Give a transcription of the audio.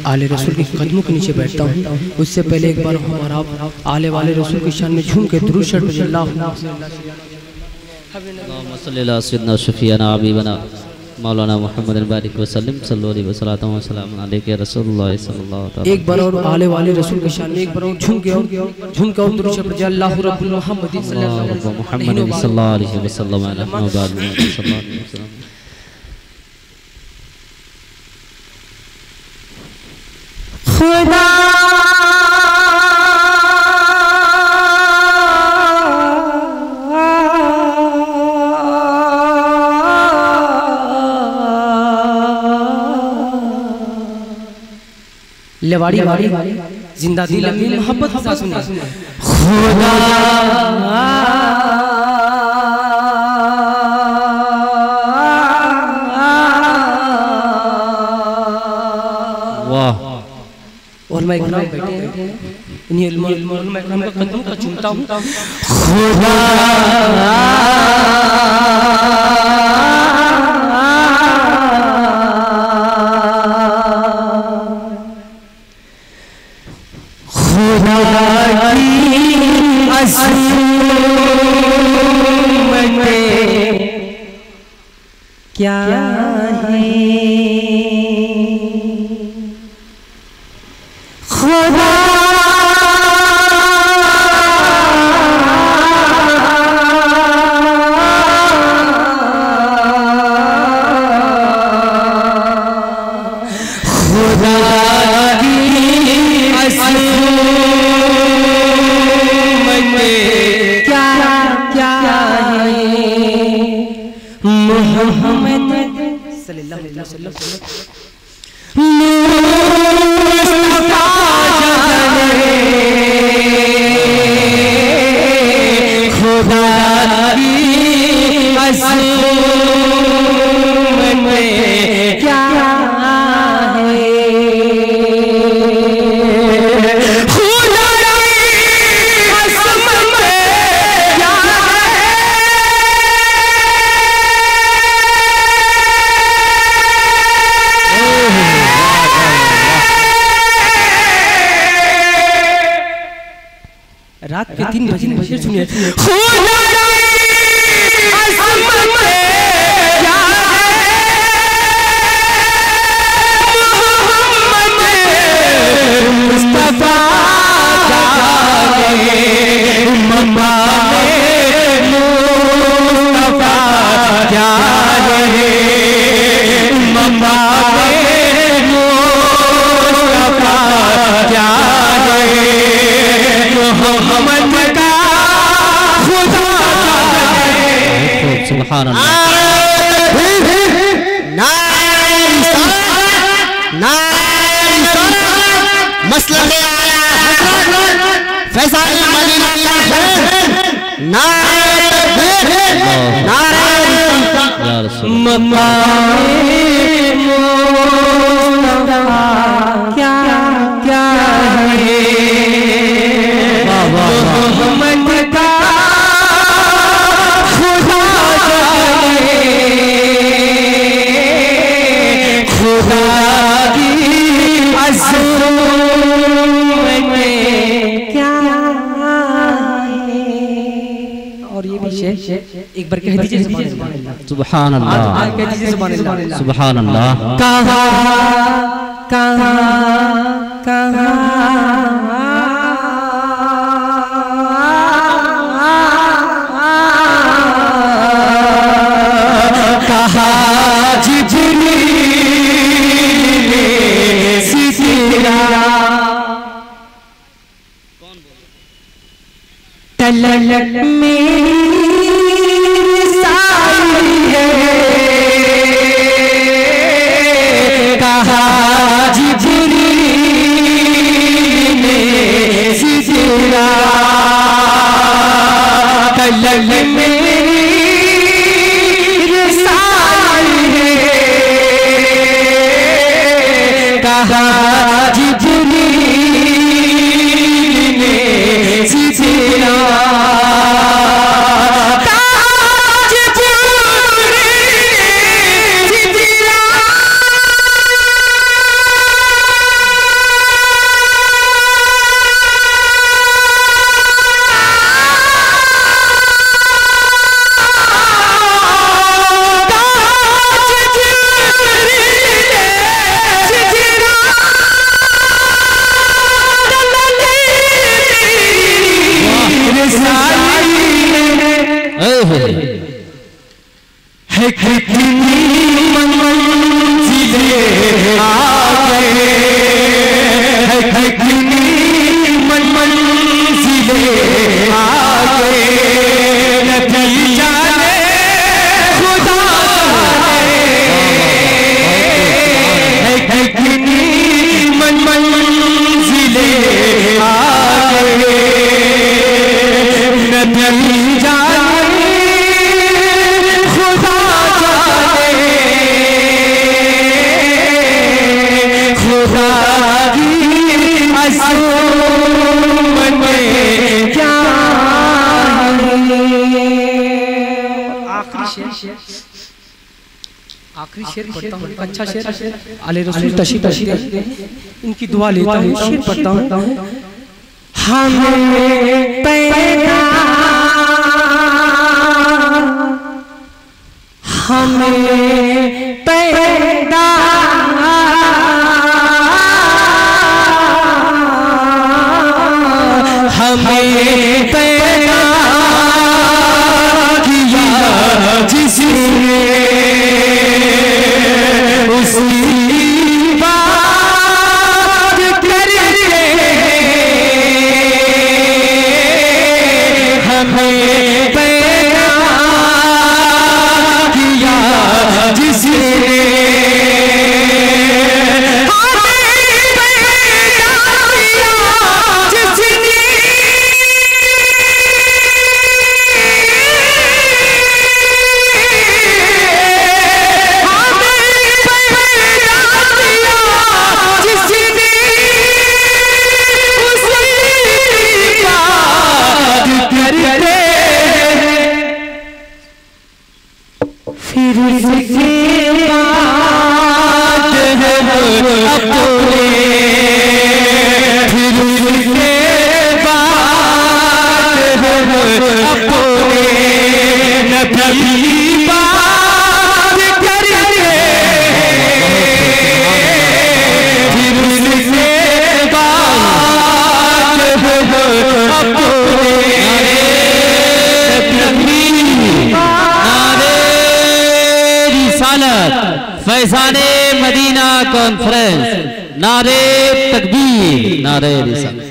आले रसूल के कदमों के नीचे बैठता हूँ, उससे पहले एक बार हमारा आले वाले रसूल की शान में झूम के दुरूद शरीफ पढ़िए। अल्लाहुम्मा सल्ली अला सय्यिदना शफीअना हबीबना मौलाना मुहम्मद बारिक वसल्लम सल्लल्लाहु अलैहि वसल्लम वसल्लम अलैहि रसूलुल्लाह सल्लल्लाहु अलैहि वसल्लम। एक बार और आले वाले रसूल की शान में एक बार और झूम के दुरूद शरीफ पढ़िए। अल्लाहु रब्बुल मुहम्मद सल्लल्लाहु अलैहि वसल्लम खुदा लेवाड़ी जिंदा दिल में मोहब्बत का सुना खुदा और मैं इकराम बैठे हैं इन्हीं मैं इकराम का कदम का चूमता हूँ। खुदा क्या है खुदा रात के 3 बजे सुनिए मसला में आया फैसल मदीना क्या क्या है मोहम्मद का खुदा खुदा की क्या और ये भी एक बार कह दीजिए सुभान अल्लाह कह दीजिए सुभान अल्लाह सुभान अल्लाह। कहाँ कहाँ कहाँ तलक मेरी साई है कहा जिब्रील है कितनी मंजिलें आगे, है कितनी मंजिलें आगे, नतीजा खुदा है कितनी मंजिलें आगे, नतीजा आखिरी शेर पढ़ता हूँ, अच्छा शेर आले रसूल तशरीफ इनकी दुआ लेता हूँ, शेर पढ़ता हूँ। हमें पैदा किया जिसने फैज़ाने मदीना कॉन्फ्रेंस, नारे तकबीर, नारे रिसालत।